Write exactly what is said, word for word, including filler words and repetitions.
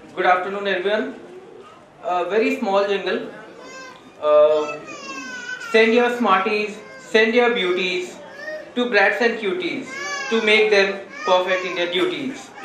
Good afternoon, everyone. A very small jingle. Uh, send your smarties, send your beauties to Brats and Cuties to make them perfect in their duties.